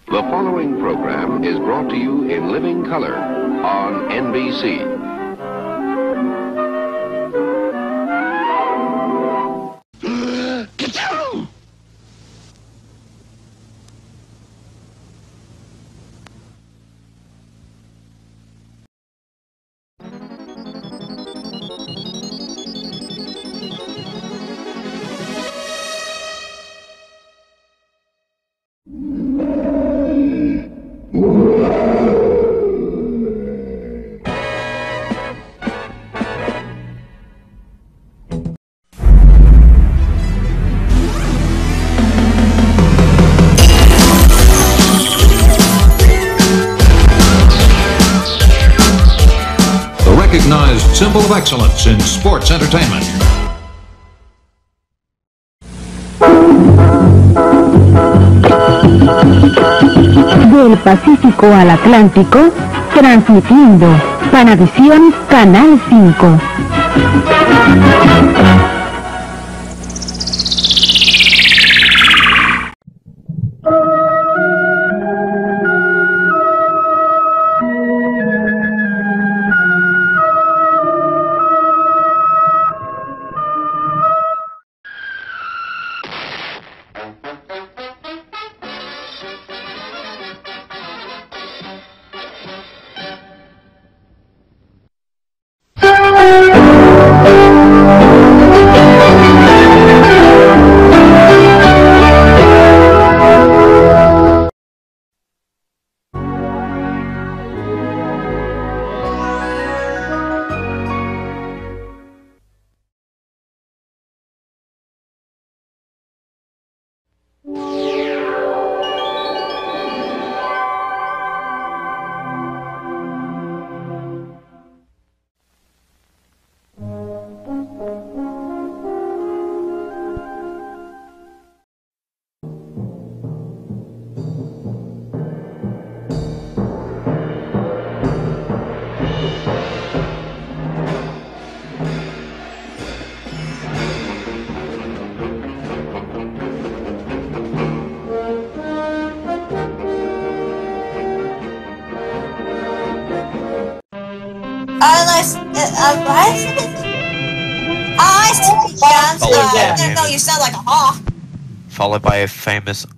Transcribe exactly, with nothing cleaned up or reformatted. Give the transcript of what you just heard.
The following program is brought to you in living color on N B C. Get down! Recognized symbol of excellence in sports entertainment. Del Pacífico al Atlántico, transmitiendo Panavisión Canal cinco. Unless, uh, what? Oh, I see. Yeah, I'm sorry. No, no, you sound like a hawk. Followed by a famous